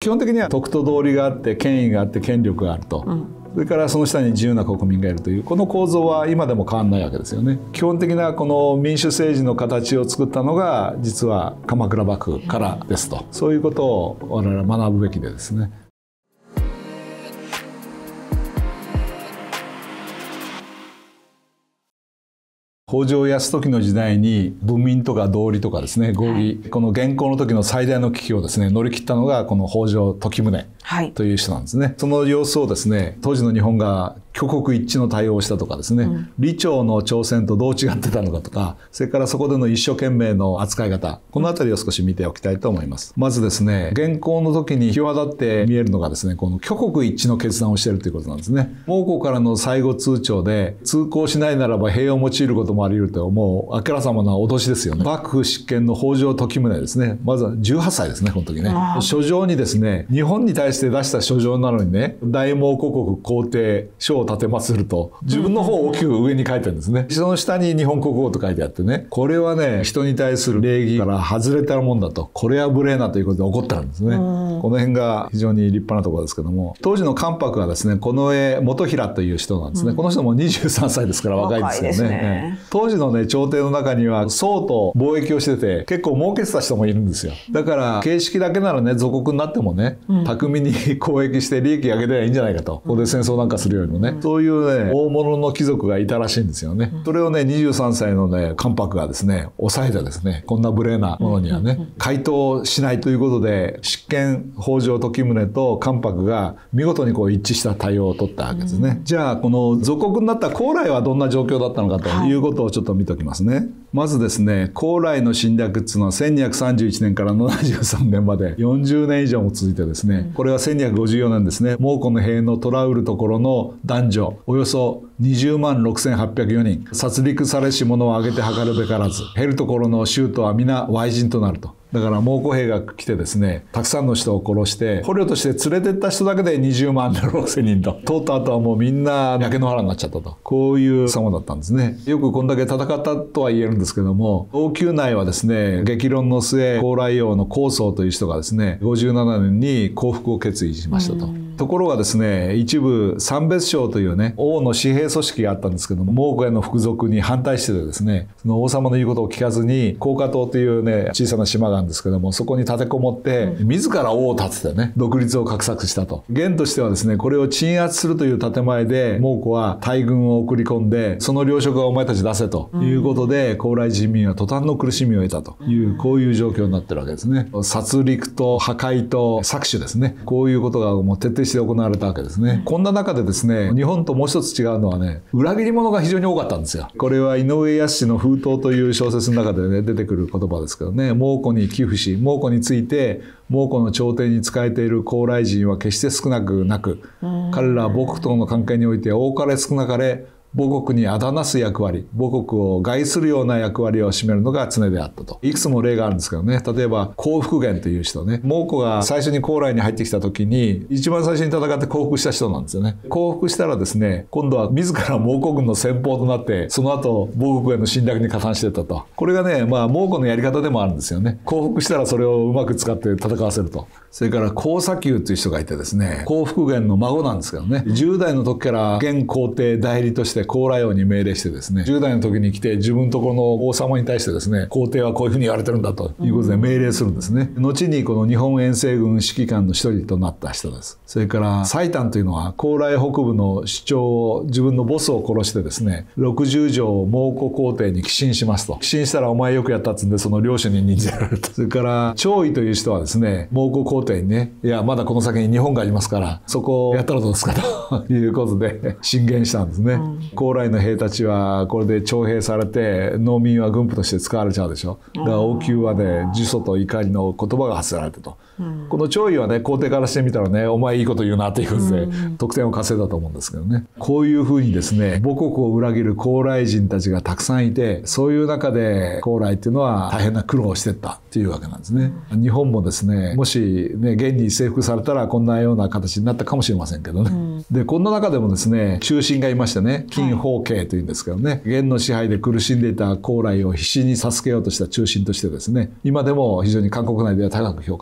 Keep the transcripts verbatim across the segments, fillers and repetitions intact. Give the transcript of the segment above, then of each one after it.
基本的には徳と道理があって権威があって権力があると、うん、それからその下に自由な国民がいるというこの構造は今でも変わらないわけですよね。基本的なこの民主政治の形を作ったのが実は鎌倉幕府からですと、そういうことを我々は学ぶべきでですね。北条泰時の時代に文民とか道理とかですね、合議、この元寇の時の最大の危機をですね乗り切ったのがこの北条時宗という人なんですね、はい、その様子をですね当時の日本が挙国一致の対応をしたとかですね、うん、李朝の朝鮮とどう違ってたのかとか、それからそこでの一生懸命の扱い方、このあたりを少し見ておきたいと思います。まずですね、元寇の時に際立って見えるのがですね、この挙国一致の決断をしているということなんですね。蒙古からの最後通帳で通行しないならば兵を用いることもあり得ると、もうあからさまな脅しですよね。幕府執権の北条時宗ですね、まずはじゅうはっさいですね、この時ね。書状にですね、日本に対して出した書状なのにね、大蒙古国皇帝書を立てますると自分の方を大きく上に書いてるんですね。その下に日本国語と書いてあってね、これはね人に対する礼儀から外れたもんだと、これは無礼なということで怒ってるんですね。この辺が非常に立派なところですけども、当時の関白はですね近衛元平という人なんですね、うん、この人もにじゅうさんさいですから若いですよね。ですね、当時のね朝廷の中には宋と貿易をしてて結構儲けてた人もいるんですよ。だから形式だけならね属国になってもね、うん、巧みに交易して利益上げてりゃいいんじゃないかと、ここで戦争なんかするよりもね、うん、そういうね大物の貴族がいたらしいんですよね。それをねにじゅうさんさいのね関白がですね抑えてですね、こんな無礼なものにはね回答しないということで、執権北条時宗と関白が見事にこう一致した対応を取ったわけですね。じゃあこの属国になった高麗はどんな状況だったのかということをちょっと見ておきますね。はい、まずですね、高麗の侵略っていうのはせんにひゃくさんじゅういちねんからななじゅうさんねんまでよんじゅうねん以上も続いてですね、これはせんにひゃくごじゅうよねんですね、蒙古の兵の捕らうるところの男女およそにじゅうまんろくせんはっぴゃくよにん、殺戮されし者を挙げて計るべからず、減るところの州都は皆倭人となると。だから蒙古兵が来てですね、たくさんの人を殺して捕虜として連れてった人だけでにじゅうまんろくせんにんと、通った後はもうみんな焼け野原になっちゃったと、こういう様だったんですね。よくこんだけ戦ったとは言えるんですけども、王宮内はですね激論の末、高麗王の高宗という人がですねごじゅうななねんに降伏を決意しましたと。ところがですね、一部三別省というね王の私兵組織があったんですけども、蒙古への服属に反対しててですね、その王様の言うことを聞かずに高架島というね小さな島があるんですけども、そこに立てこもって自ら王を立ててね独立を画策したと。元としてはですねこれを鎮圧するという建前で蒙古は大軍を送り込んで、その領職はお前たち出せということで、高麗人民は途端の苦しみを得たという、こういう状況になってるわけですね。殺戮と破壊と搾取ですね、こういうことがもう徹底して行われたわけですね。こんな中でですね、日本ともう一つ違うのはね、裏切り者が非常に多かったんですよ。これは井上康の風頭という小説の中でね出てくる言葉ですけどね、蒙古に寄付し、蒙古について蒙古の朝廷に仕えている高麗人は決して少なくなく、彼らは母国との関係において多かれ少なかれ母国にあだなす役割、母国を害するような役割を占めるのが常であったと。いくつも例があるんですけどね、例えば降伏元という人ね、蒙古が最初に高麗に入ってきた時に一番最初に戦って降伏した人なんですよね。降伏したらですね、今度は自ら蒙古軍の先鋒となってその後母国への侵略に加担していったと。これがね、まあ蒙古のやり方でもあるんですよね。降伏したらそれをうまく使って戦わせると。それから高砂丘という人がいてですね、降伏元の孫なんですけどね、じゅう代の時から元皇帝代理として高麗王に命令してですね、じゅう代の時に来て自分のところの王様に対してですね、皇帝はこういうふうに言われてるんだということで命令するんですね。後にこの日本遠征軍指揮官の一人となった人です。それから最短というのは高麗北部の首長を、自分のボスを殺してですね、ろくじゅうじょう蒙古皇帝に寄進しますと。寄進したらお前よくやったっつんでその領主に任じられると。それから張毅という人はですね、蒙古皇帝にね、いやまだこの先に日本がありますからそこをやったらどうですかということで進言したんですね。うん、高麗の兵たちはこれで徴兵されて農民は軍婦として使われちゃうでしょ。だから王宮はね呪詛と怒りの言葉が発せられてと。うん、この張毅はね皇帝からしてみたらね、お前いいこと言うなということで、うん、得点を稼いだと思うんですけどね。こういうふうにですね母国を裏切る高麗人たちがたくさんいて、そういう中で高麗っていうのは大変な苦労をしていったっていうわけなんですね。うん、日本もですね、もしね現に征服されたらこんなような形になったかもしれませんけどね。うん、でこんな中でもですね忠臣がいましてね、金宝慶というんですけどね、元の支配で苦しんでいた高麗を必死に助けようとした忠臣としてですね、今でも非常に韓国内では高く評価されている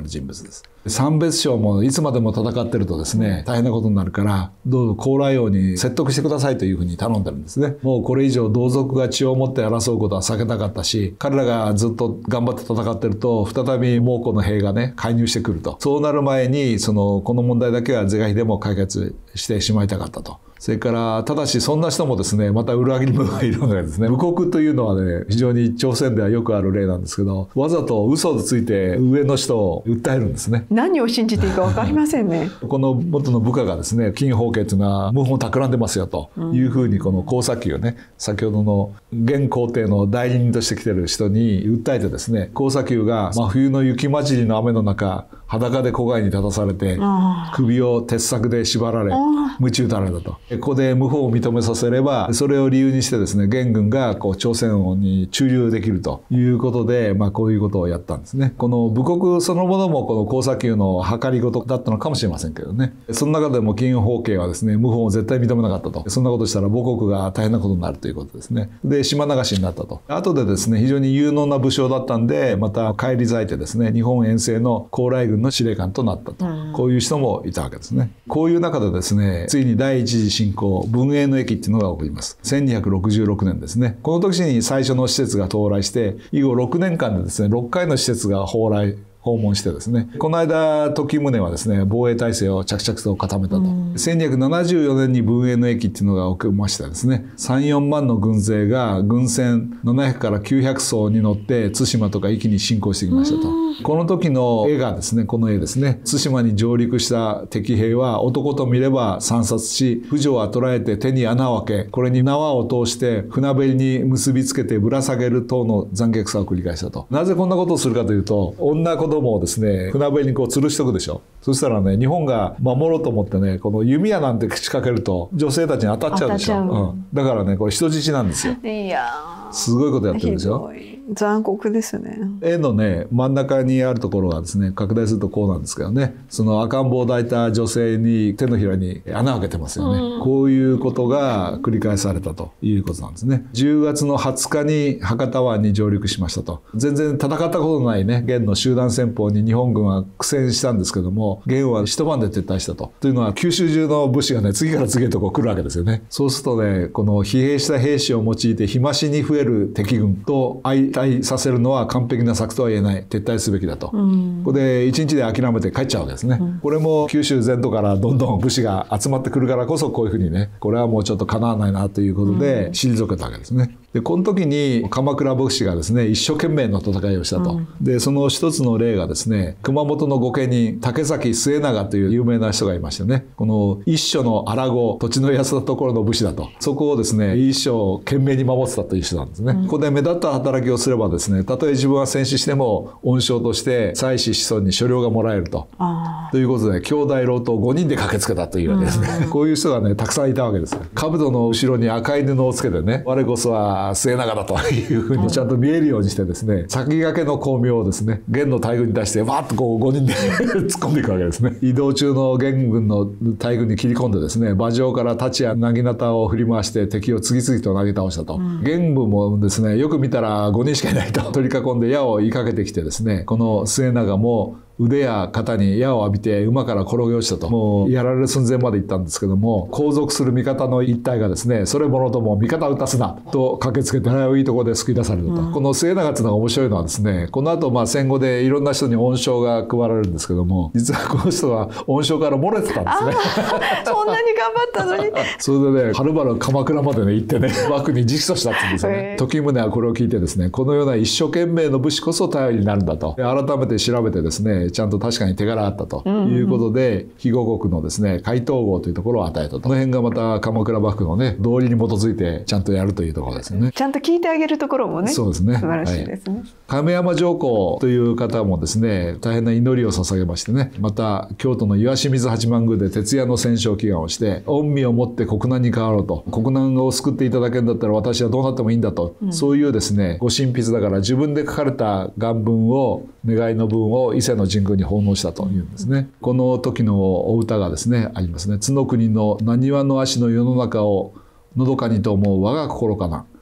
る人物です。三別抄もいつまでも戦ってるとですね、大変なことになるから、どうぞ高麗王に説得してくださいというふうに頼んでるんですね。もうこれ以上同族が血を持って争うことは避けたかったし、彼らがずっと頑張って戦ってると、再び蒙古の兵がね、介入してくると。そうなる前に、その、この問題だけは是が非でも解決してしまいたかったと。それから、ただしそんな人もですね、また裏切り者がいるのがですね、武国というのはね、非常に朝鮮ではよくある例なんですけど、わざと嘘をついて上の人を訴えるんですね。 何を信じていいか分かりませんね。 この元の部下がですね、金宝慶というのは謀反を企んでますよというふうに、この高砂丘ね、先ほどの現皇帝の代理人として来てる人に訴えてですね、高砂丘が真冬の雪混じりの雨の中、裸で戸外に立たされて、首を鉄柵で縛られ、鞭打たれたと。ここで謀反を認めさせれば、それを理由にしてですね、元軍がこう朝鮮に駐留できるということで、まあこういうことをやったんですね。この武国そのものもこの高砂丘の計りごとだったのかもしれませんけどね。その中でも金宝慶はですね、謀反を絶対認めなかったと。そんなことしたら母国が大変なことになるということですね。で、島流しになったと。後でですね、非常に有能な武将だったんで、また返り咲いてですね、日本遠征の高麗軍の司令官となったと。こういう人もいたわけですね。こういう中でですね、ついに第一次侵攻、文永の役っていうのが起こります。せんにひゃくろくじゅうろくねんですね。この時に最初の施設が到来して、以後ろくねんかんでですね、ろっかいの施設が蓬莱、訪問してですね、この間時宗はですね、防衛体制を着々と固めたと。せんにひゃくななじゅうよねんに文永の役っていうのが起きましてですね、さん、よんまんの軍勢が軍船ななひゃくからきゅうひゃくそうに乗って対馬とか壱岐に侵攻してきましたと。この時の絵がですね、この絵ですね、対馬に上陸した敵兵は男と見れば惨殺し、婦女は捕らえて手に穴を開け、これに縄を通して船べりに結びつけてぶら下げる等の残虐さを繰り返したと。なぜこんなことをするかというと、女子供をですね、船べりにこう吊るしとくでしょ。そしたらね、日本が守ろうと思ってね、この弓矢なんて仕掛けると女性たちに当たっちゃうでしょ。うん、だからね、これ人質なんですよ。 いやすごいことやってるでしょ。 残酷ですね。 絵のね、真ん中にあるところがですね、拡大するとこうなんですけどね、その赤ん坊を抱いた女性に手のひらに穴を開けてますよね。うん、こういうことが繰り返されたということなんですね。じゅうがつのはつかに博多湾に上陸しましたと。全然戦ったことのないね、元の集団戦法に日本軍は苦戦したんですけども、元は一晩で撤退したと。というのは九州中の武士がね、次から次へとこう来るわけですよね。そうするとね、この疲弊した兵士を用いて日増しに増える敵軍と相対させるのは完璧な策とは言えない。撤退すべきだと。うん、ここで一日で諦めて帰っちゃうわけですね。うん、これも九州全土からどんどん武士が集まってくるからこそ、こういうふうにね、これはもうちょっと叶わないなということで退けたわけですね。でこの時に鎌倉武士がですね、一生懸命の戦いをしたと。うん、でその一つの例がですね、熊本の御家人竹崎末長という有名な人がいましてね、この一所の荒子、土地の安田ところの武士だと。そこをですね、一所懸命に守ってたという人なんですね。うん、ここで目立った働きをすればですね、たとえ自分は戦死しても恩賞として妻子子孫に所領がもらえると。ということで兄弟老頭ごにんで駆けつけたというわけですね。こういう人がね、たくさんいたわけです。兜の後ろに赤い布をつけてね、我こそは末長だというふうにちゃんと見えるようにしてですね、先駆けの功名をですね、元の大軍に出してわーっとこうごにんで突っ込んでいくわけですね。移動中の元軍の大軍に切り込んでですね、馬上から太刀や薙刀を振り回して敵を次々と投げ倒したと。うん、元部もですね、よく見たらごにんしかいないと。取り囲んで矢を追いかけてきてですね、この末長も腕や肩に矢を浴びて馬から転げ落ちたと。もうやられる寸前まで行ったんですけども、後続する味方の一隊がですね、それものとも味方を撃たすなと駆けつけて、いいところで救い出されると。うん、この末長っていうのが面白いのはですね、この後まあ戦後でいろんな人に恩賞が配られるんですけども、実はこの人は恩賞から漏れてたんですね。 そんなに頑張ったのに。 それでね、はるばる鎌倉までね行ってね、幕に直訴したって言うんですよね。時宗はこれを聞いてですね、このような一生懸命の武士こそ頼りになるんだと。改めて調べてですね、ちゃんと確かに手柄あったということで、肥後国のですね、海東郷というところを与えたと。この辺がまた鎌倉幕府のね、道理に基づいてちゃんとやるというところですよね。 ちゃんと聞いてあげるところもね、 そうですね、 素晴らしいですね。はい、 亀山上皇という方もですね、大変な祈りを捧げましてね、また京都の岩清水八幡宮で徹夜の戦勝祈願をして、御身をもって国難に変わろうと、国難を救っていただけるんだったら私はどうなってもいいんだと、うん、そういうですね、ご神筆だから自分で書かれた願文を、願いの文を伊勢の神宮に奉納したというんですね。うん、この時のお歌がですね、ありますね。津の国の浪速の足の世の中をのどかにと思う我が心かな。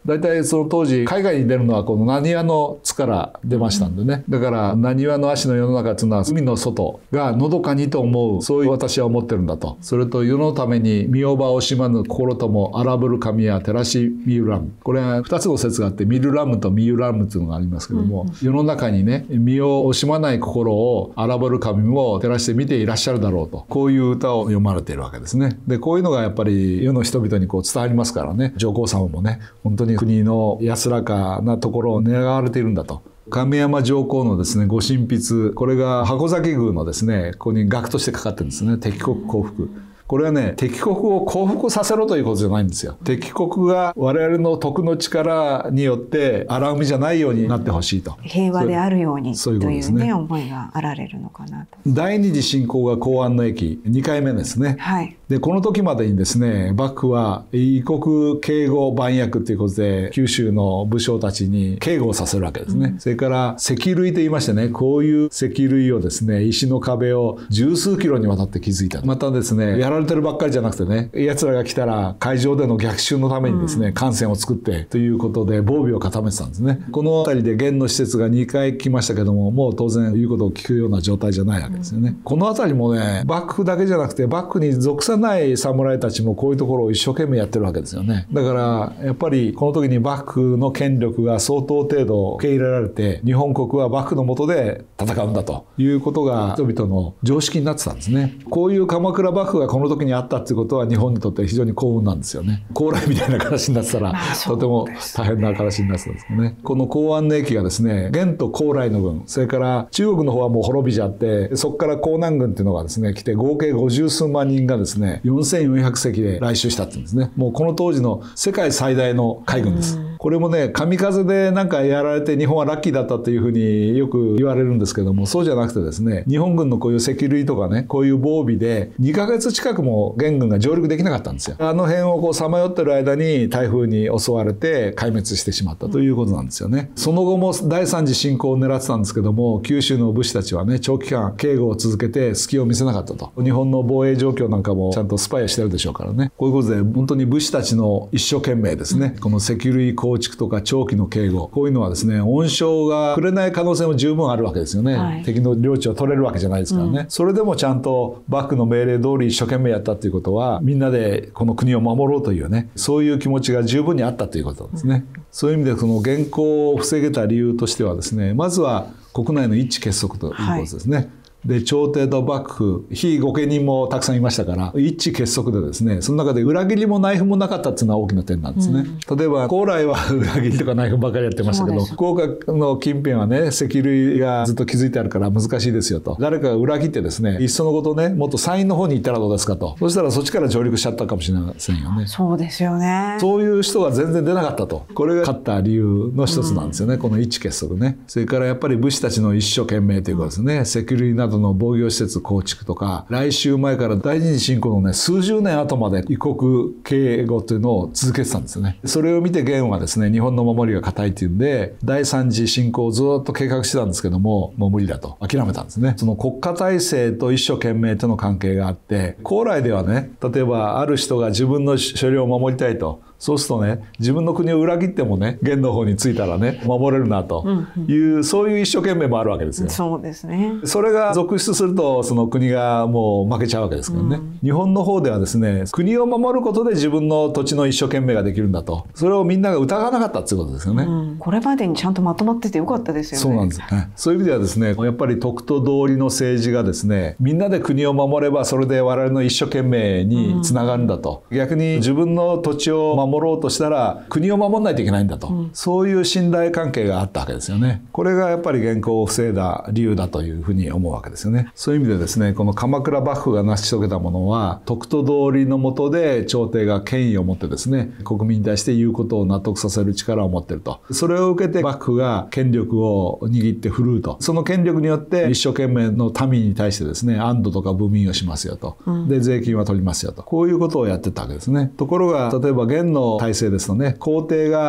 大体その当時海外に出るのはこの浪速の津から出ましたんでね、だから浪速の足の世の中っていうのは海の外がのどかにと思う、そういう私は思ってるんだと。それと世のために身を場を惜しまぬ心とも荒ぶる神や照らし見ゆらむ、これはふたつの説があって、見るらむと見ゆらむっていうのがありますけども、うん、世の中にね身を惜しまない心を荒ぶる神も照らして見ていらっしゃるだろうと、こういう歌を読まれているわけですね。でこういうのがやっぱり世の人々にこう伝わりますからね、上皇様もね本当に国の安らかなところを願われているんだと。亀山上皇のですねご神筆、これが箱崎宮のですねここに額としてかかってるんですね。敵国降伏、これはね敵国を降伏させろということじゃないんですよ。敵国が我々の徳の力によって荒海じゃないようになってほしいと、 平和であるようにそういうというねことですね。 思いがあられるのかなと。 第二次侵攻が弘安の役にかいめですね。 はい、 でこの時までにですね幕府は異国警護番役ということで九州の武将たちに警護をさせるわけですね、うん、それから石塁といいましてね、こういう石塁をですね石の壁を十数キロにわたって築いた。またですねやられてるばっかりじゃなくてね、奴らが来たら海上での逆襲のためにですね艦船を作ってということで防備を固めてたんですね。この辺りで元の施設がにかい来ましたけども、もう当然言うことを聞くような状態じゃないわけですよね、うん、この辺りもね幕府だけじゃなくて幕府に属さない侍たちもこういうところを一生懸命やってるわけですよね。だからやっぱりこの時に幕府の権力が相当程度受け入れられて、日本国は幕府の下で戦うんだということが人々の常識になってたんですね。こういう鎌倉幕府がこの時にあったっていうことは日本にとって非常に幸運なんですよね。高麗みたいな形になってたら、まあ、とても大変な形になってたんですけどね。この弘安の役がですね元と高麗の軍、それから中国の方はもう滅びちゃって、そこから江南軍っていうのがですね来て、合計ごじゅうすうまんにんがですねよんせんよんひゃくせきで来襲したっていうんですね。もうこの当時の世界最大の海軍です。これもね神風でなんかやられて日本はラッキーだったというふうによく言われるんですけども、そうじゃなくてですね、日本軍のこういう石塁とかねこういう防備でにかげつ近くも元軍が上陸できなかったんですよ。あの辺をこうさまよってる間に台風に襲われて壊滅してしまったということなんですよね。その後も第三次侵攻を狙ってたんですけども、九州の武士たちはね長期間警護を続けて隙を見せなかったと。日本の防衛状況なんかもちゃんとスパイをしてるでしょうからね。こういうことで本当に武士たちの一生懸命ですね、この石塁構築とか長期の警護、こういうのはですね恩賞がくれない可能性も十分あるわけですよね、はい、敵の領地を取れるわけじゃないですからね、うん、それでもちゃんと幕府の命令通り一生懸命やったということは、みんなでこの国を守ろうというね、そういう気持ちが十分にあったということですね、うん、そういう意味でその元寇を防げた理由としてはですね、まずは国内の一致結束ということですね、はい。で朝廷と幕府、非御家人もたくさんいましたから、一致結束でですね、その中で裏切りも内紛もなかったっていうのは大きな点なんですね、うん、例えば高麗は裏切りとか内紛ばかりやってましたけど、福岡の近辺はね石塁がずっと築いてあるから難しいですよと、誰かが裏切ってですねいっそのことねもっと山陰の方に行ったらどうですかと、そしたらそっちから上陸しちゃったかもしれませんよね。 そうですよね。 そういう人が全然出なかったと、これが勝った理由の一つなんですよね、うん、この一致結束ね。それからやっぱり武士たちの一生懸命ということですね、石塁などの防御施設構築とか、来襲前から第二次侵攻のね数十年後まで異国警護というのを続けてたんですよね。それを見て元はですね日本の守りが固いっていうんで第三次侵攻をずっと計画してたんですけども、もう無理だと諦めたんですね。その国家体制と一生懸命との関係があって、高麗ではね例えばある人が自分の所領を守りたいと、そうするとね自分の国を裏切ってもね元の方に着いたらね守れるなという、うんうん、そういう一生懸命もあるわけですよ。 そうですね。 それが続出するとその国がもう負けちゃうわけですけどね、うん、日本の方ではですね国を守ることで自分の土地の一生懸命ができるんだと、それをみんなが疑わなかったっていうことですよね、うん、 これまでにちゃんとまとまっててよかったですよね。 そうなんですね。そういう意味ではですねやっぱり徳と道理の政治がですねみんなで国を守ればそれで我々の一生懸命につながるんだと、うん、逆に自分の土地を守ろうとしたら国を守らないといけないんだと、うん、そういう信頼関係があったわけですよね。これがやっぱり元寇を防いだ理由だというふうに思うわけですよね。そういう意味でですねこの鎌倉幕府が成し遂げたものは徳と道理の下で朝廷が権威を持ってですね国民に対して言うことを納得させる力を持っていると、それを受けて幕府が権力を握って振るうと、その権力によって一生懸命の民に対してですね安堵とか部民をしますよと、うん、で税金は取りますよと、こういうことをやってたわけですね。ところが例えば元の体制ですとね皇帝が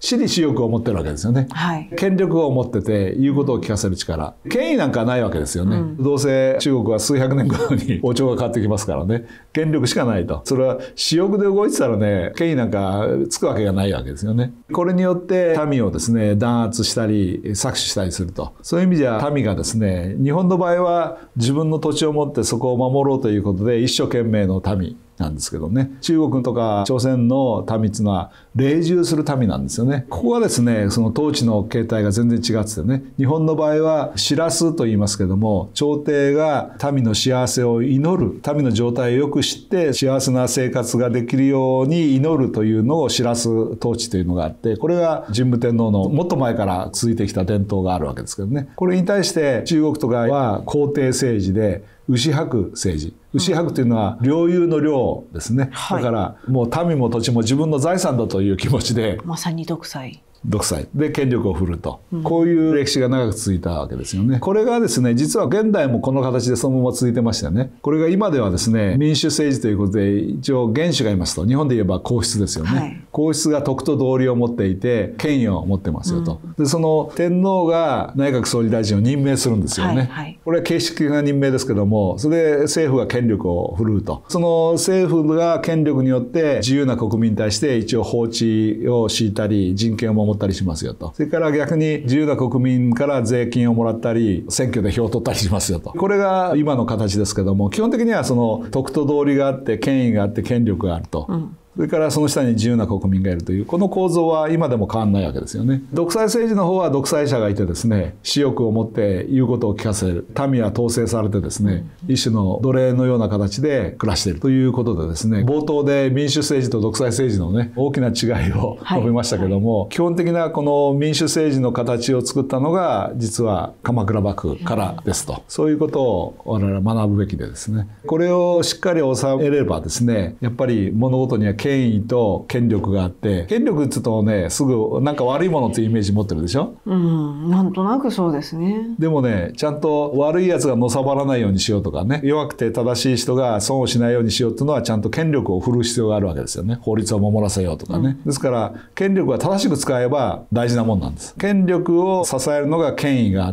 私利私欲を持ってるわけですよね。はい、権力を持ってて言うことを聞かせる力、権威なんかないわけですよね。うん、どうせ中国は数百年後に王朝が変わってきますからね、権力しかないと。それは私欲で動いてたらね、権威なんかつくわけがないわけですよね。これによって民をですね、弾圧したり搾取したりすると。そういう意味じゃ民がですね、日本の場合は自分の土地を持ってそこを守ろうということで一生懸命の民なんですけどね、中国とか朝鮮の民っていうのは隷従する民なんですよね。ここはですね、その統治の形態が全然違っててね、日本の場合は知らすと言いますけども、朝廷が民の幸せを祈る、民の状態をよく知って幸せな生活ができるように祈るというのを知らす統治というのがあって、これが神武天皇のもっと前から続いてきた伝統があるわけですけどね。これに対して中国とかは皇帝政治で牛伯政治、牛伯というのは領有の領ですね、はい、だからもう民も土地も自分の財産だという気持ちで、 まさに独裁独裁で権力を振るうと、うん、こういう歴史が長く続いたわけですよね。これがですね、実は現代もこの形でそのまま続いてましたよね。これが今ではですね、民主政治ということで一応元首がいますと、日本で言えば皇室ですよね、はい、皇室が徳と道理を持っていて権威を持ってますよと、うん、でその天皇が内閣総理大臣を任命するんですよね、はいはい、これは形式的な任命ですけども、それで政府が権力を振るうと、その政府が権力によって自由な国民に対して一応法治を敷いたり人権を守ったりしますよと。それから逆に自由な国民から税金をもらったり選挙で票を取ったりしますよと。これが今の形ですけども、基本的にはその徳と道理があって権威があって権力があると、うん、それからその下に自由な国民がいるという、この構造は今でも変わらないわけですよね。独裁政治の方は独裁者がいてですね、私欲を持って言うことを聞かせる、民は統制されてですね、一種の奴隷のような形で暮らしているということでですね、冒頭で民主政治と独裁政治のね、大きな違いを述べましたけども、はいはい、基本的なこの民主政治の形を作ったのが実は鎌倉幕府からですと、そういうことを我々は学ぶべきでですね、これをしっかり収めればですね、やっぱり物事には権威と権力があって、権力って言うとね、すぐなんか悪いものっていうイメージ持ってるでしょ。 うん、なんとなくそうですね。 でもね、ちゃんと悪いやつがのさばらないようにしようとかね、弱くて正しい人が損をしないようにしようっていうのはちゃんと権力を振るう必要があるわけですよね。法律を守らせようとかね、うん、ですから権力は正しく使えば大事なもんなんです。権力を支えるのが権威があって、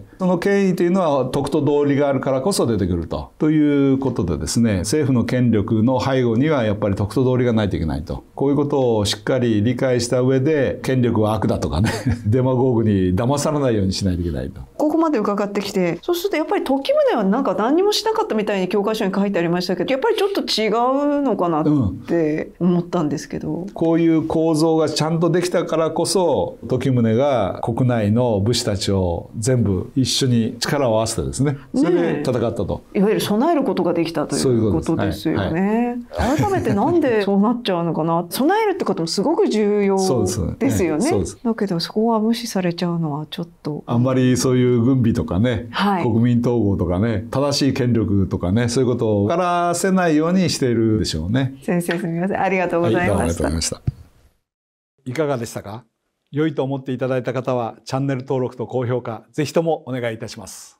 その権威というのは徳と道理があるからこそ出てくるとということでですね、政府の権力の背後にはやっぱり徳と道理がないといけないと、こういうことをしっかり理解した上で、権力は悪だとかねデマゴーグに騙されないようにしないといけないと。 ここまで伺ってきて、そうするとやっぱり時宗はなんか何にもしなかったみたいに教科書に書いてありましたけど、やっぱりちょっと違うのかなって思ったんですけど、うん、こういう構造がちゃんとできたからこそ、時宗が国内の武士たちを全部一緒に力を合わせてですね、それで戦ったと、 ね、いわゆる備えることができたということですよね。はいはい、改めてなんでそうなっちゃうのかな備えるってこともすごく重要ですよね。だけどそこは無視されちゃうのはちょっと、 あんまりそういう軍備とかね、はい、国民統合とかね、正しい権力とかね、そういうことを分からせないようにしているでしょうね。 先生すみません、ありがとうございました。はい、どうもありがとうございました。 いかがでしたか。良いと思っていただいた方はチャンネル登録と高評価ぜひともお願いいたします。